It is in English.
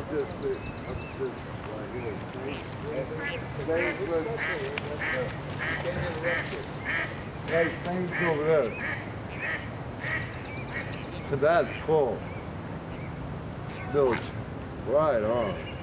this right here. Snake's hey, snake's over there. That's cool. Dude, right on.